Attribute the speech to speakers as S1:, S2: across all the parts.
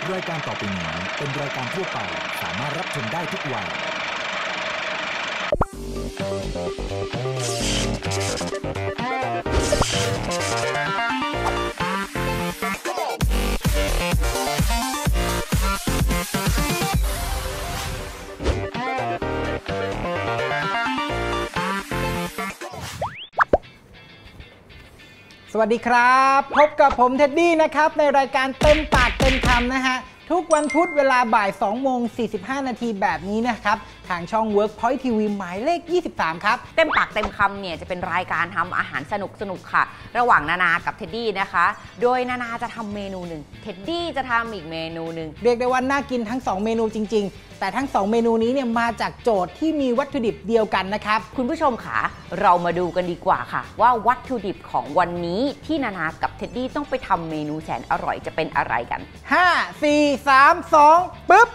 S1: รายการต่อไปนี้เป็นรายการทั่วไปสามารถรับชมได้ทุกวัย
S2: สวัสดีครับพบกับผมเท็ดดี้นะครับในรายการเต็มปากเต็มคำนะฮะทุกวันพุธเวลาบ่าย 2:45 นาทีแบบนี้นะครับทางช่อง Workpoint TV หมายเลข 23 ครับ
S3: เต็มปากเต็มคำเนี่ยจะเป็นรายการทำอาหารสนุกค่ะระหว่างนานากับเท็ดดี้นะคะโดยนานาจะทำเมนูหนึ่งเท็ดดี้จะทำอีกเมนูหนึ่ง
S2: เรียกได้ว่าน่ากินทั้ง2เมนูจริงๆแต่ทั้ง2เมนูนี้เนี่ยมาจากโจทย์ที่มีวัตถุดิบเดียวกันนะครับ
S3: คุณผู้ชมค่ะเรามาดูกันดีกว่าค่ะว่าวัตถุดิบของวันนี้ที่นานากับเท็ดดี้ต้องไปทำเมนูแสนอร่อยจะเป็นอะไรกัน
S2: 5 4 3 2ปึ๊บ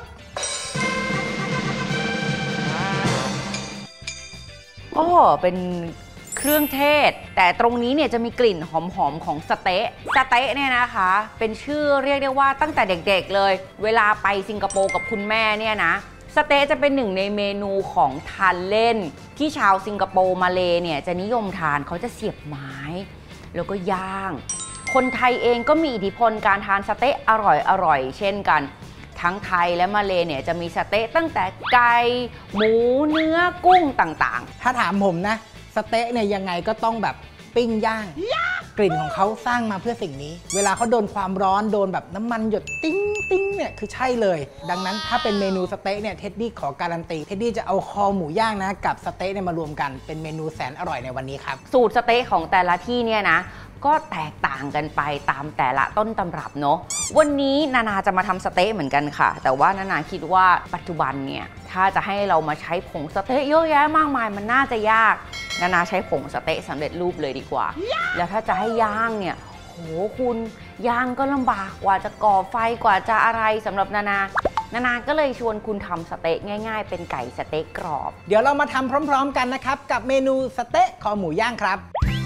S3: อ๋อเป็นเครื่องเทศแต่ตรงนี้เนี่ยจะมีกลิ่นหอมๆของสเต๊ะเนี่ยนะคะเป็นชื่อเรียกได้ว่าตั้งแต่เด็กๆเลยเวลาไปสิงคโปร์กับคุณแม่เนี่ยนะสเต๊ะจะเป็นหนึ่งในเมนูของทานเล่นที่ชาวสิงคโปร์มาเลเนี่ยจะนิยมทานเขาจะเสียบไม้แล้วก็ย่างคนไทยเองก็มีอิทธิพลการทานสเต๊ะอร่อยเช่นกันทั้งไทยและมาเลเนี่ยจะมีสเต๊ะตั้งแต่ไก่หมูเนื้อกุ้งต่าง
S2: ๆถ้าถามผมนะสเต๊ะเนี่ยยังไงก็ต้องแบบปิ้งย่างกลิ่นของเขาสร้างมาเพื่อสิ่งนี้เวลาเขาโดนความร้อนโดนแบบน้ำมันหยดติ้งเนี่ยคือใช่เลยดังนั้นถ้าเป็นเมนูสเต๊ะเนี่ยเท็ดดี้ขอการันตีเท็ดดี้จะเอาคอหมูย่างนะกับสเต๊ะเนี่ยมารวมกันเป็นเมนูแสนอร่อยในวันนี้ครับ
S3: สูตรสเต๊ะของแต่ละที่เนี่ยนะก็แตกต่างกันไปตามแต่ละต้นตำรับเนาะวันนี้นานาจะมาทำสเต๊ะเหมือนกันค่ะแต่ว่านานาคิดว่าปัจจุบันเนี่ยถ้าจะให้เรามาใช้ผงสเต๊ะเยอะแยะมากมายมันน่าจะยากนานาใช้ผงสเต๊ะสำเร็จรูปเลยดีกว่าแล้วถ้าจะให้ย่างเนี่ยโหคุณย่างก็ลำบากกว่าจะก่อไฟกว่าจะอะไรสำหรับนานาก็เลยชวนคุณทำสเต๊ะง่ายๆเป็นไก่สเต๊ะกรอบ
S2: เดี๋ยวเรามาทำพร้อมๆกันนะครับกับเมนูสเต๊ะคอหมูย่างครับ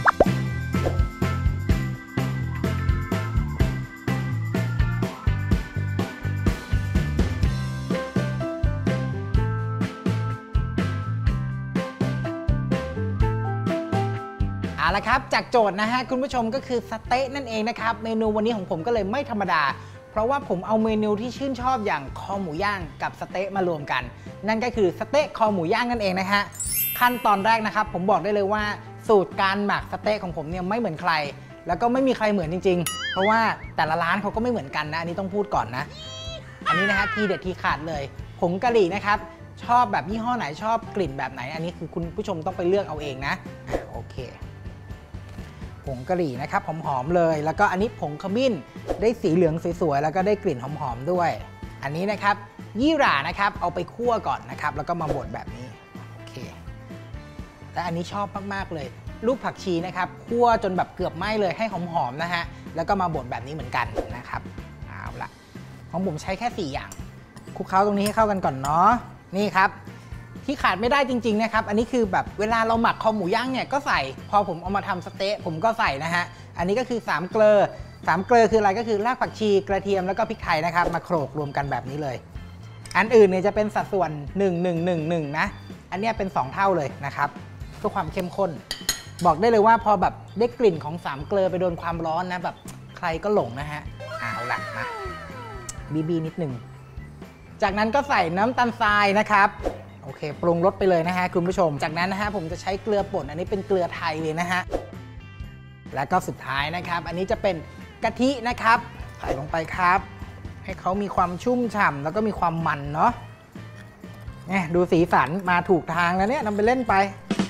S2: เอาละครับจากโจทย์นะฮะคุณผู้ชมก็คือสเต๊ะนั่นเองนะครับเมนูวันนี้ของผมก็เลยไม่ธรรมดาเพราะว่าผมเอาเมนูที่ชื่นชอบอย่างคอหมูย่างกับสเต๊ะมารวมกันนั่นก็คือสเต๊ะคอหมูย่างนั่นเองนะฮะขั้นตอนแรกนะครับผมบอกได้เลยว่าสูตรการหมักสเต๊ะของผมเนี่ยไม่เหมือนใครแล้วก็ไม่มีใครเหมือนจริงๆเพราะว่าแต่ละร้านเขาก็ไม่เหมือนกันนะอันนี้ต้องพูดก่อนนะอันนี้นะฮะทีเด็ดทีขาดเลยผงกะหรี่นะครับชอบแบบยี่ห้อไหนชอบกลิ่นแบบไหนอันนี้คือคุณผู้ชมต้องไปเลือกเอาเองนะโอเคผงกะหรี่นะครับหอมๆเลยแล้วก็อันนี้ผงขมิ้นได้สีเหลืองสวยๆแล้วก็ได้กลิ่นหอมๆด้วยอันนี้นะครับยี่หร่านะครับเอาไปคั่วก่อนนะครับแล้วก็มาบดแบบนี้โอเคและอันนี้ชอบมากๆเลยลูกผักชีนะครับคั่วจนแบบเกือบไหม้เลยให้หอมๆนะฮะแล้วก็มาบดแบบนี้เหมือนกันนะครับเอาละของผมใช้แค่4อย่างคลุกเคล้าตรงนี้ให้เข้ากันก่อนเนาะนี่ครับที่ขาดไม่ได้จริงๆนะครับอันนี้คือแบบเวลาเราหมักคอหมูย่างเนี่ยก็ใส่พอผมเอามาทำสเต๊ะผมก็ใส่นะฮะอันนี้ก็คือ3เกลือคืออะไรก็คือรากผักชีกระเทียมแล้วก็พริกไทยนะครับมาโขลกรวมกันแบบนี้เลยอันอื่นเนี่ยจะเป็นสัดส่วน1:1:1นะอันนี้เป็น2เท่าเลยนะครับเพื่อความเข้มข้นบอกได้เลยว่าพอแบบได้กลิ่นของ3เกลือไปโดนความร้อนนะแบบใครก็หลงนะฮะเอาละมาบีนิดนึงจากนั้นก็ใส่น้ำตาลทรายนะครับโอเคปรุงรสไปเลยนะฮะคุณผู้ชมจากนั้นนะฮะผมจะใช้เกลือป่นอันนี้เป็นเกลือไทยเลยนะฮะแล้วก็สุดท้ายนะครับอันนี้จะเป็นกะทินะครับใส่ลงไปครับให้เขามีความชุ่มฉ่ำแล้วก็มีความมันเนาะเนี่ยดูสีสันมาถูกทางแล้วเนี่ยนำไปเล่นไป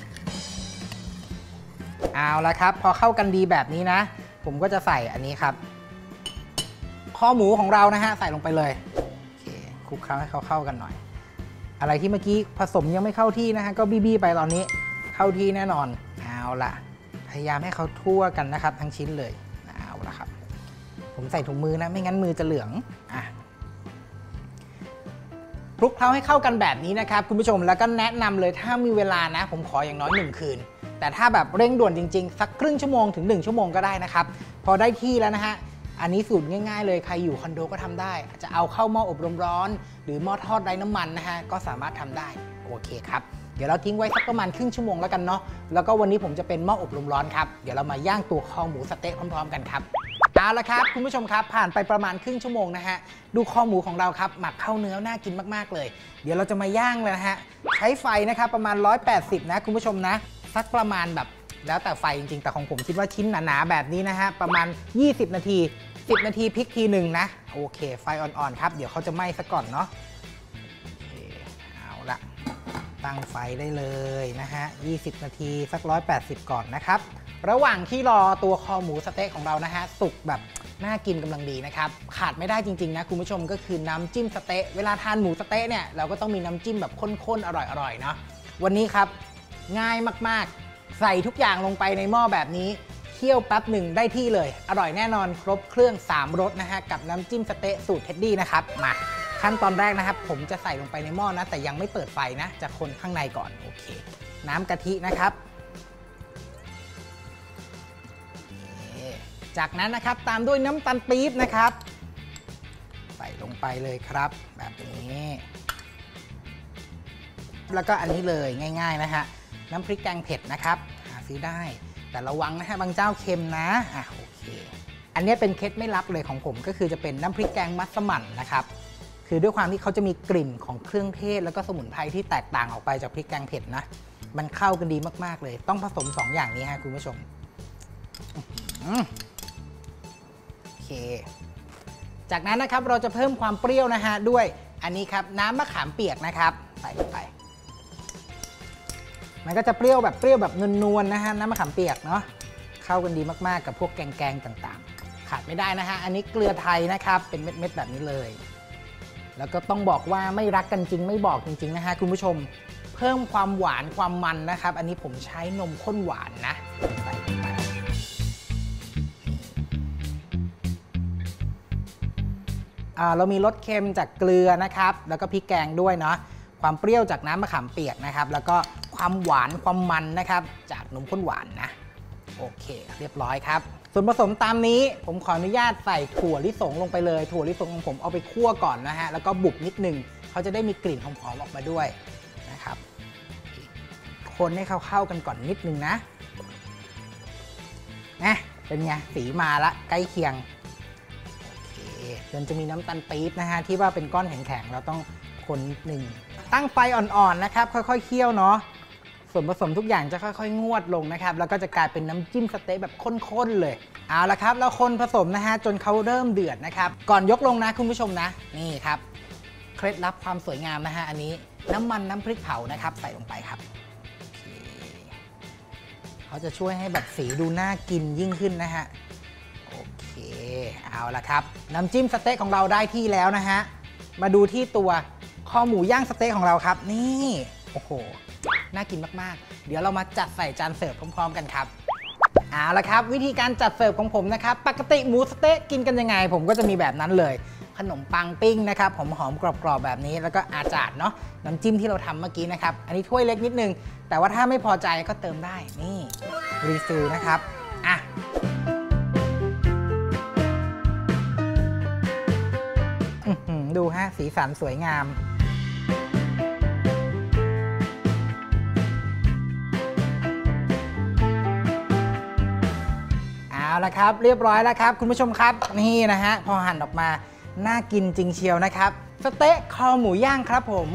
S2: เอาละครับพอเข้ากันดีแบบนี้นะผมก็จะใส่อันนี้ครับข้อหมูของเรานะฮะใส่ลงไปเลยโอเคคลุกเคล้าให้เขาเข้ากันหน่อยอะไรที่เมื่อกี้ผสมยังไม่เข้าที่นะฮะก็บี้ไปตอนนี้เข้าที่แน่นอนเอาล่ะพยายามให้เขาทั่วกันนะครับทั้งชิ้นเลยเอาล่ะครับผมใส่ถุงมือนะไม่งั้นมือจะเหลืองคลุกเคล้าให้เข้ากันแบบนี้นะครับคุณผู้ชมแล้วก็แนะนำเลยถ้ามีเวลานะผมขออย่างน้อย1คืนแต่ถ้าแบบเร่งด่วนจริงๆสักครึ่งชั่วโมงถึง1ชั่วโมงก็ได้นะครับพอได้ที่แล้วนะฮะอันนี้สูตรง่ายๆเลยใครอยู่คอนโดก็ทำได้จะเอาเข้าหม้ออบลมร้อนหรือหม้อทอดไร้น้ำมันนะฮะก็สามารถทำได้โอเคครับเดี๋ยวเราทิ้งไว้สักประมาณครึ่งชั่วโมงแล้วกันเนาะแล้วก็วันนี้ผมจะเป็นหม้ออบลมร้อนครับเดี๋ยวเรามาย่างตัวคอหมูสะเต๊ะพร้อมๆกันครับเอาละครับคุณผู้ชมครับผ่านไปประมาณครึ่งชั่วโมงนะฮะดูคอหมูของเราครับหมักเข้าเนื้อน่ากินมากๆเลยเดี๋ยวเราจะมาย่างเลยนะฮะใช้ไฟนะครับประมาณ180นะคุณผู้ชมนะสักประมาณแบบแล้วแต่ไฟจริงๆแต่ของผมคิดว่าชิ้นหนาๆแบบนี้นะฮะประมาณ20นาที10นาทีพลิกทีหนึ่งนะโอเคไฟอ่อนๆครับเดี๋ยวเขาจะไหม้ซะก่อนเนาะโอเคเอาละตั้งไฟได้เลยนะฮะ20นาทีสัก180ก่อนนะครับระหว่างที่รอตัวคอหมูสะเต๊ะของเรานะฮะสุกแบบน่ากินกำลังดีนะครับขาดไม่ได้จริงๆนะคุณผู้ชมก็คือน้ำจิ้มสะเต๊ะเวลาทานหมูสะเต๊ะเนี่ยเราก็ต้องมีน้ำจิ้มแบบข้นๆอร่อยๆเนาะวันนี้ครับง่ายมากๆใส่ทุกอย่างลงไปในหม้อแบบนี้เคี่ยวแป๊บหนึ่งได้ที่เลยอร่อยแน่นอนครบเครื่อง3รสนะฮะกับน้ำจิ้มสะเต๊ะสูตรเท็ดดี้นะครับมาขั้นตอนแรกนะครับผมจะใส่ลงไปในหม้อนะแต่ยังไม่เปิดไฟนะจะคนข้างในก่อนโอเคน้ำกะทินะครับจากนั้นนะครับตามด้วยน้ำตาลปี๊บนะครับใส่ลงไปเลยครับแบบนี้แล้วก็อันนี้เลยง่ายๆนะฮะน้ำพริกแกงเผ็ดนะครับหาซื้อได้แต่ระวังนะฮะบางเจ้าเค็มนะโอเคอันนี้เป็นเคล็ดไม่ลับเลยของผมก็คือจะเป็นน้ำพริกแกงมัสมั่นนะครับคือด้วยความที่เขาจะมีกลิ่นของเครื่องเทศแล้วก็สมุนไพรที่แตกต่างออกไปจากพริกแกงเผ็ดนะมันเข้ากันดีมากๆเลยต้องผสม2อย่างนี้ฮะคุณผู้ชมโอเคจากนั้นนะครับเราจะเพิ่มความเปรี้ยวนะฮะด้วยอันนี้ครับน้ำมะขามเปียกนะครับใส่ลงไปมันก็จะเปรี้ยวแบบนวลๆนะฮะน้ำมะขามเปียกเนาะเข้ากันดีมากๆกับพวกแกงต่างๆขาดไม่ได้นะฮะอันนี้เกลือไทยนะครับเป็นเม็ดๆแบบนี้เลยแล้วก็ต้องบอกว่าไม่รักกันจริงไม่บอกจริงๆนะฮะคุณผู้ชมเพิ่มความหวานความมันนะครับอันนี้ผมใช้นมข้นหวานนะใส่ลงไปเรามีรสเค็มจากเกลือนะครับแล้วก็พริกแกงด้วยเนาะความเปรี้ยวจากน้ำมะขามเปียกนะครับแล้วก็ความหวานความมันนะครับจากนมข้นหวานนะโอเคเรียบร้อยครับส่วนผสมตามนี้ผมขออนุญาตใส่ถั่วลิสงลงไปเลยถั่วลิสงของผมเอาไปคั่วก่อนนะฮะแล้วก็บุบนิดนึงเขาจะได้มีกลิ่นหอมๆออกมาด้วยนะครับคนให้เข้ากันก่อนนิดนึงนะเป็นไงสีมาละใกล้เคียงจนจะมีน้ำตาลปี๊บนะฮะที่ว่าเป็นก้อนแข็งๆเราต้องคนนิดนึงตั้งไฟอ่อนๆนะครับค่อยๆเคี่ยวเนาะส่วนผสมทุกอย่างจะค่อยๆงวดลงนะครับแล้วก็จะกลายเป็นน้ำจิ้มสเต๊ะแบบข้นๆเลยเอาละครับแล้วคนผสมนะฮะจนเขาเริ่มเดือดนะครับก่อนยกลงนะคุณผู้ชมนะนี่ครับเคล็ดลับความสวยงามนะฮะอันนี้น้ำมันน้ำพริกเผานะครับใส่ลงไปครับเขาจะช่วยให้แบบสีดูน่ากินยิ่งขึ้นนะฮะโอเคเอาละครับน้ำจิ้มสเต๊ะของเราได้ที่แล้วนะฮะมาดูที่ตัวคอหมูย่างสเต๊ะของเราครับนี่โอ้โหน่ากินมากๆเดี๋ยวเรามาจัดใส่จานเสิร์ฟพร้อมๆกันครับเอาละครับวิธีการจัดเสิร์ฟของผมนะครับปกติหมูสเต๊ะกินกันยังไงผมก็จะมีแบบนั้นเลยขนมปังปิ้งนะครับหอมๆกรอบๆแบบนี้แล้วก็อาจารย์เนาะน้ำจิ้มที่เราทำเมื่อกี้นะครับอันนี้ถ้วยเล็กนิดนึงแต่ว่าถ้าไม่พอใจก็เติมได้นี่รีฟิลนะครับดูฮะสีสันสวยงามเอาละครับเรียบร้อยแล้วครับคุณผู้ชมครับนี่นะฮะพอหั่นออกมาน่ากินจริงเชียวนะครับสเต๊ะคอหมูย่างครับผม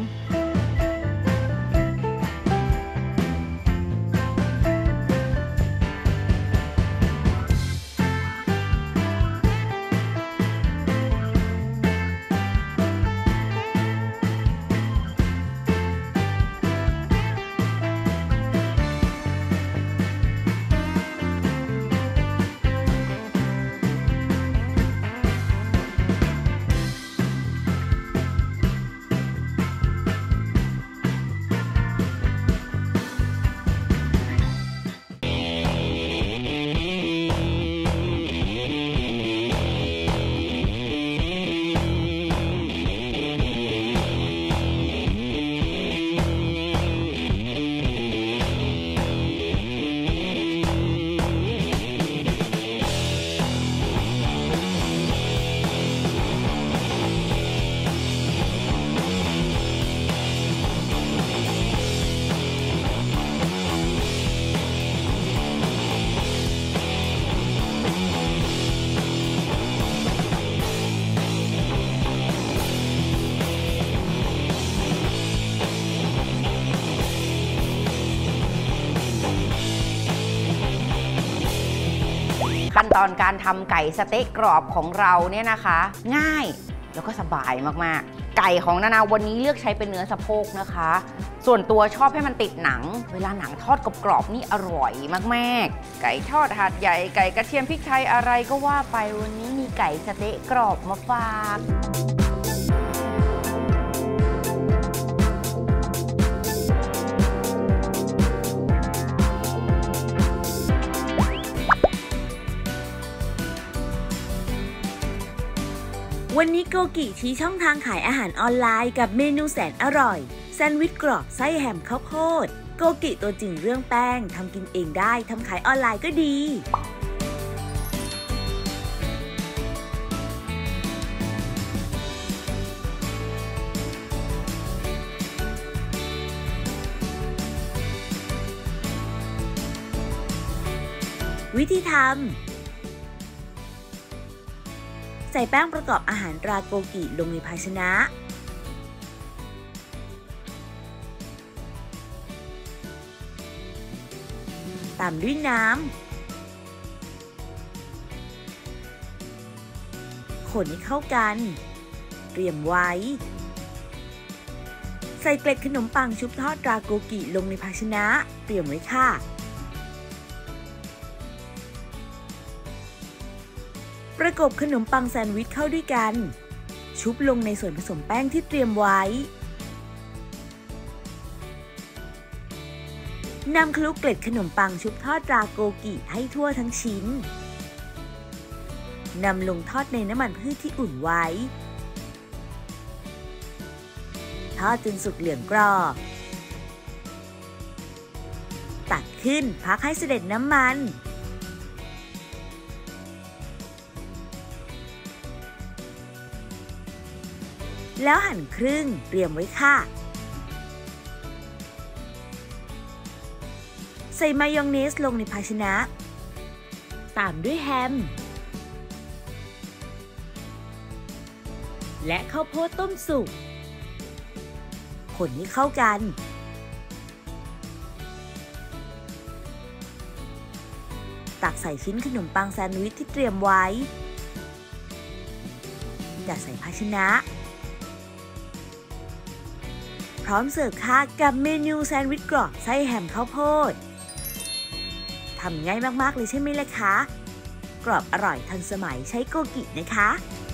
S3: ตอนการทำไก่สเต๊ะกรอบของเราเนี่ยนะคะ ง่ายแล้วก็สบายมากๆไก่ของนานาวันนี้เลือกใช้เป็นเนื้อสะโพกนะคะส่วนตัวชอบให้มันติดหนังเวลาหนังทอดกรอบๆนี่อร่อยมากๆไก่ทอดหาดใหญ่ไก่กระเทียมพริกไทยอะไรก็ว่าไปวันนี้มีไก่สเต๊ะกรอบมาฝาก
S4: วันนี้โกกิชี้ช่องทางขายอาหารออนไลน์กับเมนูแสนอร่อยแซนด์วิชกรอบไส้แฮมข้าวโพดโกกิตัวจริงเรื่องแป้งทำกินเองได้ทำขายออนไลน์ก็ดีวิธีทำใส่แป้งประกอบอาหารตราโกกิลงในภาชนะตามด้วยน้ำคนให้เข้ากันเตรียมไว้ใส่เกล็ดขนมปังชุบทอดตราโกกิลงในภาชนะเตรียมไว้ค่ะประกบขนมปังแซนด์วิชเข้าด้วยกันชุบลงในส่วนผสมแป้งที่เตรียมไว้นำคลุกเกล็ดขนมปังชุบทอดตราโกกิให้ทั่วทั้งชิ้นนำลงทอดในน้ำมันพืชที่อุ่นไว้ทอดจนสุกเหลืองกรอบตักขึ้นพักให้เสด็จน้ำมันแล้วหั่นครึ่งเตรียมไว้ค่ะใส่มายองเนสลงในภาชนะตามด้วยแฮมและข้าวโพดต้มสุกคนให้เข้ากันตักใส่ชิ้นขนมปังแซนด์วิชที่เตรียมไว้จัดใส่ภาชนะพร้อมเสิร์ฟค่ะกับเมนูแซนด์วิชกรอบไส้แฮมข้าวโพดทำง่ายมากๆเลยใช่ไหมล่ะคะกรอบอร่อยทันสมัยใช้โกกินะคะ